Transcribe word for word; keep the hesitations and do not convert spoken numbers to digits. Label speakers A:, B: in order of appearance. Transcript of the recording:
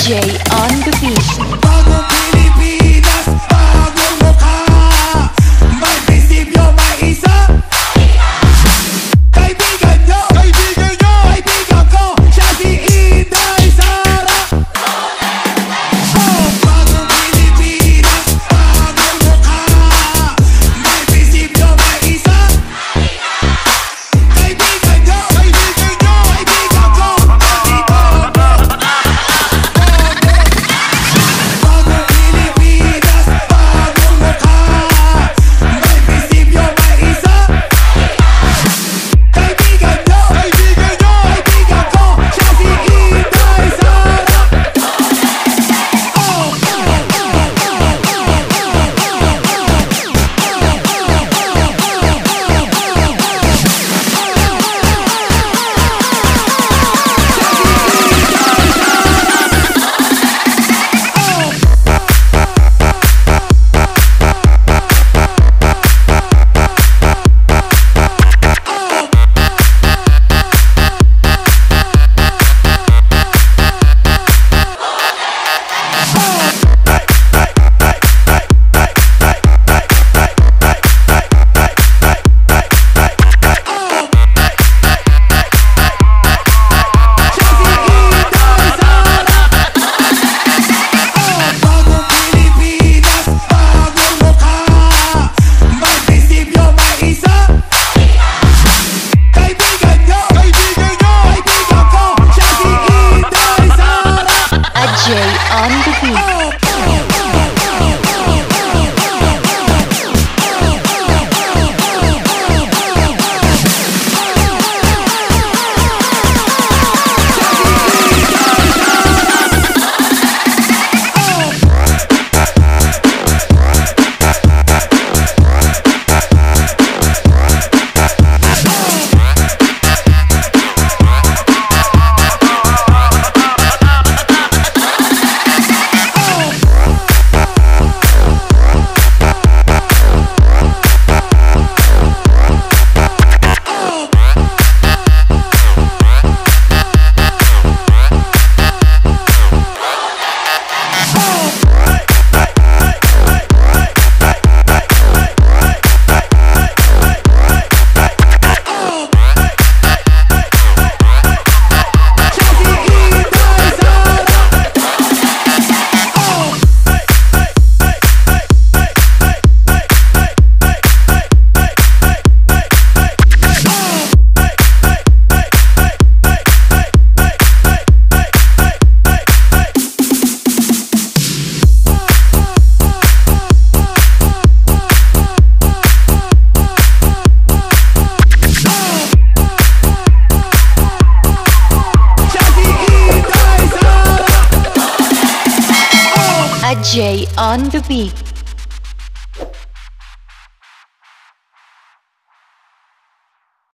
A: ADJaY on the beat.
B: Bagong Pilipinas bagong mukha. May prinsipyo, may isa. Kaibigan nyo, kaibigan nyo, kaibigan ko, siya si Inday Sara. Oh, bagong Pilipinas bagong mukha. May prinsipyo, may isa. Kaibigan nyo, kaibigan nyo, kaibigan ko, dito. Bagong Pilipinas bagong mukha. May prinsipyo, may isa. Kaibigan nyo, kaibigan nyo, kaibigan ko, siya si Inday Sara. Bagong Pilipinas bagong mukha. May prinsipyo, may isa. Kaibigan nyo, kaibigan nyo, kaibigan ko, siya si Inday Sara.
A: ADJaY on the beat. ADJaY on the beat.